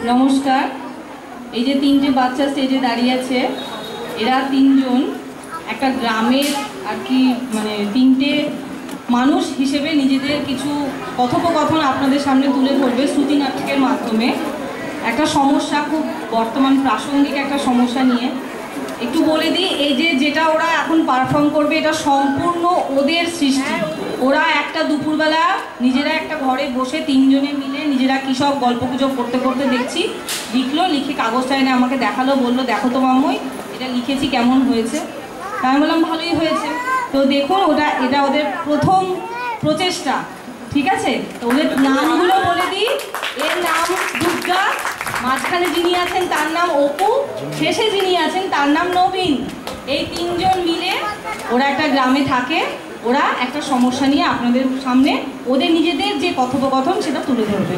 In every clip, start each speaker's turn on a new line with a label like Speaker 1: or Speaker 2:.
Speaker 1: নমস্কার। এই যে তিনটে বাচ্চা স্টেজে দাঁড়িয়ে আছে, এরা তিনজন একটা গ্রামের আর কি মানে তিনটে মানুষ হিসেবে নিজেদের কিছু কথোপকথন আপনাদের সামনে তুলে ধরবে শ্রুতি নাটকের মাধ্যমে। একটা সমস্যা, খুব বর্তমান প্রাসঙ্গিক একটা সমস্যা নিয়ে একটু বলে দিই। এই যে যেটা ওরা এখন পারফর্ম করবে এটা সম্পূর্ণ ওদের সৃষ্টি। ওরা একটা দুপুরবেলা নিজেরা একটা ঘরে বসে তিনজনে মিলে নিজেরা কী সব গল্পগুজব করতে করতে দেখছি লিখে কাগজটা এনে আমাকে দেখালো, বললো দেখো তো মাম্মই এটা লিখেছি কেমন হয়েছে। আমি বললাম ভালোই হয়েছে। তো দেখুন এটা ওদের প্রথম প্রচেষ্টা, ঠিক আছে? তো ওদের নামগুলো বলে দিই। এর নাম দুর্গা, মাঝখানে যিনি আছেন তার নাম অপু, শেষে যিনি আছেন তার নাম নবীন। এই তিনজন মিলে ওরা একটা গ্রামে থাকে। ওরা একটা সমস্যা নিয়ে আপনাদের সামনে ওদের নিজেদের যে কথোপকথন সেটা তুলে ধরবে।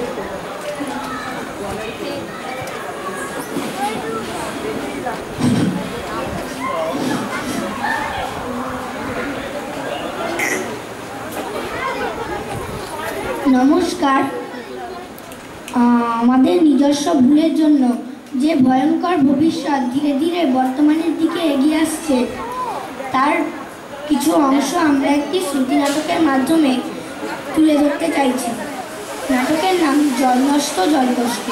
Speaker 2: নমস্কার। আমাদের নিজস্ব ভুলের জন্য যে ভয়ঙ্কর ভবিষ্যৎ ধীরে ধীরে বর্তমানের দিকে এগিয়ে আসছে তার কিছু অংশ আমরা একটি শ্রুতি নাটকের মাধ্যমে তুলে ধরতে চাইছি। নাটকের নাম জল নষ্ট জল কষ্ট।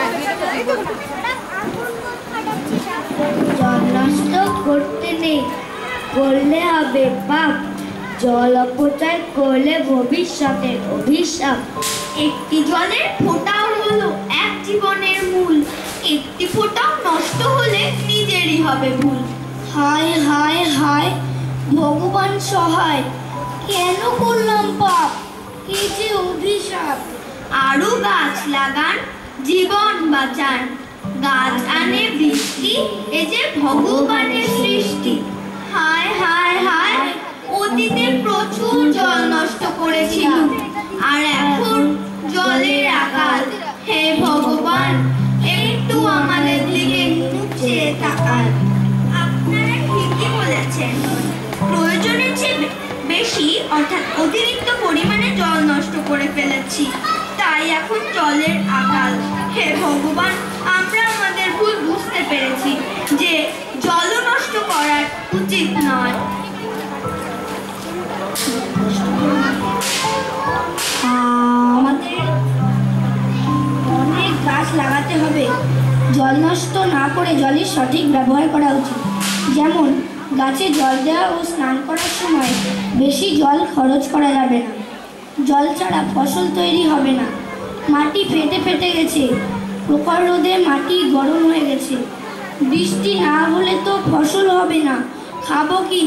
Speaker 2: জল নষ্ট করতে নেই, করলে হবে পাপ। জল অপচয় করলে ভবিষ্যতের অভিশাপ।
Speaker 3: একটি জলের ফোঁটাও হলো এক জীবনের মূল, একটি ফোঁটাও নষ্ট হলে নিজেরই হবে ভুল।
Speaker 2: হায় হায় হায় ভগবান সহায়, কেন করলাম পাপ, কি যে অভিশাপ।
Speaker 3: আরো গাছ লাগান, জীবন বাঁচান। গাছ আনে বৃষ্টি, এ যে ভগবানের সৃষ্টি। হায় হায় হায়, অতীতে প্রচুর জল নষ্ট করেছিলাম, আর এখন জলের আকাল। হে ভগবান, একটু আমাদের দিকে চেয়ে তাকান। আপনারা ঠিকই বলেছেন, প্রয়োজনের চেয়ে বেশি অর্থাৎ অতিরিক্ত পরিমাণে জল নষ্ট করে ফেলেছি, তাই এখন জলের আকাল। হে ভগবান, আমরা আমাদের ভুল বুঝতে পেরেছি যে জল নষ্ট করার উচিত নয়।
Speaker 2: আমাদের অনেক গাছ লাগাতে হবে। জল নষ্ট না করে জলের সঠিক ব্যবহার করা উচিত। যেমন গাছে জল দেওয়া ও স্নান করার সময় বেশি জল খরচ করা যাবে না। জল ছাড়া ফসল তৈরি হবে না। মাটি ফেটে ফেটে গেছে, প্রখর রোদে মাটি গরম হয়ে গেছে। বৃষ্টি না হলে তো ফসল হবে না, খাবো কি?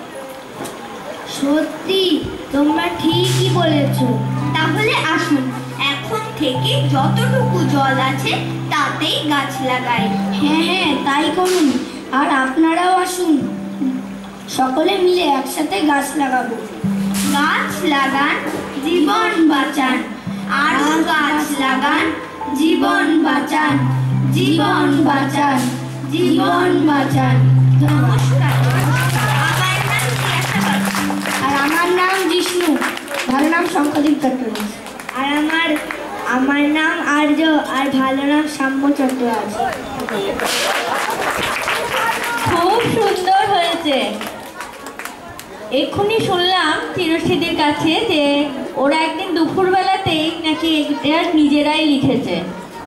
Speaker 2: সত্যি তোমরা ঠিকই বলেছ।
Speaker 3: তাহলে আসুন এখন থেকে যতটুকু জল আছে তাতেই গাছ লাগাই।
Speaker 2: হ্যাঁ হ্যাঁ, তাই করুন। আর আপনারাও আসুন, সকলে মিলে একসাথে গাছ লাগাবো।
Speaker 3: গাছ লাগান, জীবন বাঁচান। আরো গাছ লাগান, জীবন বাঁচান। জীবন বাঁচান, জীবন বাঁচান। নমস্কার। আমার নাম তিয়াশা বাসু।
Speaker 2: আর আমার নাম জিষ্ণু, ভালো নাম শঙ্করদীপ চট্টোপাধ্যায়। আর আমার নাম আর্য, আর ভালো নাম সাম্য চট্টোপাধ্যায়।
Speaker 4: খুব সুন্দর হয়েছে। এক্ষুনি শুনলাম চিরশ্রীদের কাছে যে ওরা একদিন দুপুরবেলাতেই নাকি এটা নিজেরাই লিখেছে।